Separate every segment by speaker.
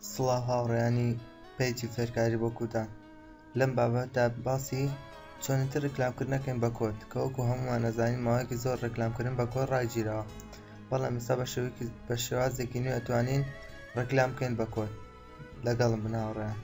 Speaker 1: سڵاو هاوڕێیانی پەیجی فێرکاری بۆ کودان. لەم بابەتدا باسی چۆنیتر ڕیکلامکردنەکەین بە کۆد کە وەکو هەموومان دەزانین ماوەیەکی زۆر ڕیکلامکردن بە کۆد ڕایگیراوە، بەڵام ئێستا بە شێوازێکی نوێ ئەتوانین ڕیکلام بکەین بە کۆد. لەگەڵم بن هاوڕێیان.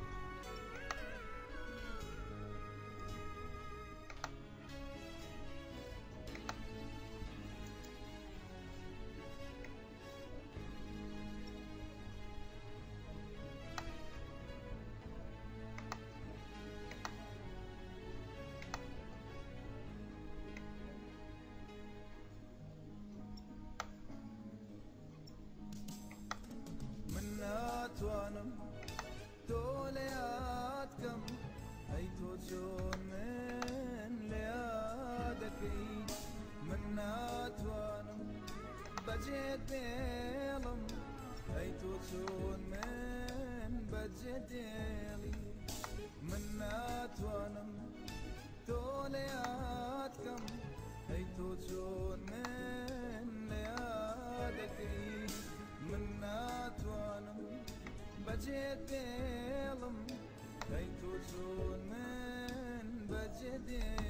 Speaker 2: ناتوانم تۆ لە یادکەم ئەی تۆ چۆن من لە یادەکەی من ناتوانم بەجێت بێڵم ئەی تۆ چۆن من بەجێت دێڵی من ناتوانم تۆ لە یادکەم ئەی تۆ چۆن من لە یادەکەی من ناتوانم بەجێت بێڵم ئەی تۆ چۆن من بەجێت دێڵی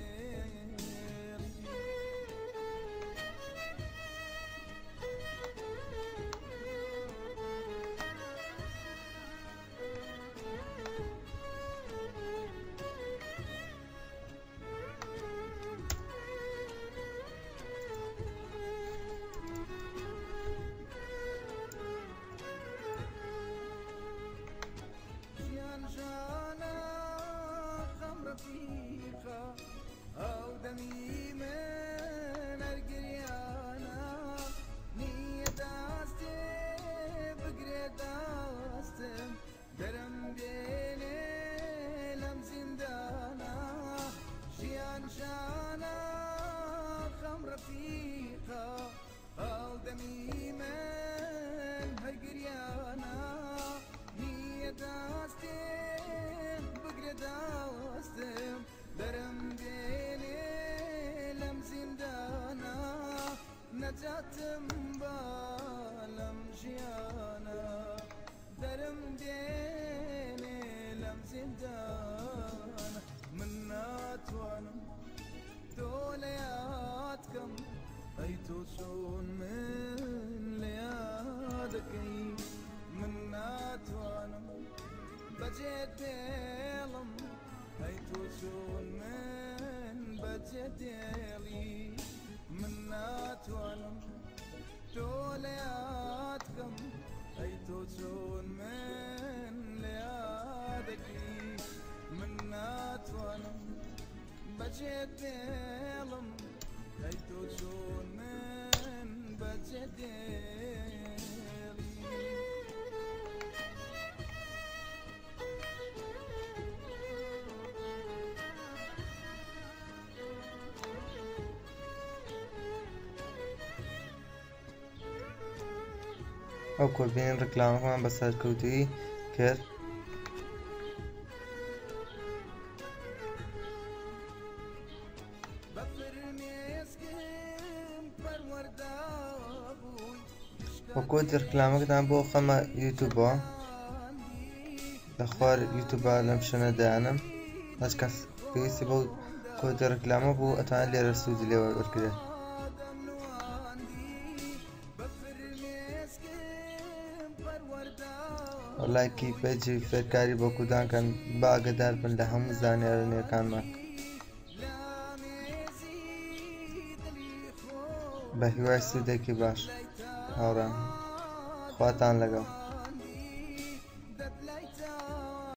Speaker 2: ئەو دەمی من ئەرگریانە نییە دەستێ بگرێ دەستم دەرم بێنێ لەم زیندانە ژیان ژانە خەم ڕەفیقە ئەو دەمی من هەرگریانە نییە دەستێ بگرێ دەستم دەرم بێنێ لەم زیندانە نەجاتم بە لەم ژیانە دەرم بێنێ لەم زیندانە من ناتوانم تۆ لە یادکەم ئەی تۆ چۆن من لە یادەکەی من ناتوانم بەجێت بێڵم ئەی تۆ چۆن من بەجێت دێڵی من ناتوانم تۆ لە یادکەم ئەی تۆ چۆن من لە یادەکەی من ناتوانم بەجێت بێڵم ئەی تۆ چۆن من بەجێت دێڵی
Speaker 1: ئەو کۆبینین ڕیکلامەکەمان بە سەرکەوتووی کرد. وە کۆدی ڕیکلامەکەتان بۆ خەمە یوتیوبەوە لە خوار یوتیوبە لەم شوێنە دەیانم هەچ کەس پێویستی بۆ کۆدی ڕیکلامە بوو ئەتوانێت لێرە سوودی لێوە وەرگرێت. لایکی پێجی فێرکاری بۆ کودانکەن با ئاگادار بن لە هەموو زانیارە نوێیەکانمان. بە هیوای سوودێکی باش هاوڕێم، خواتان لەگەڵ.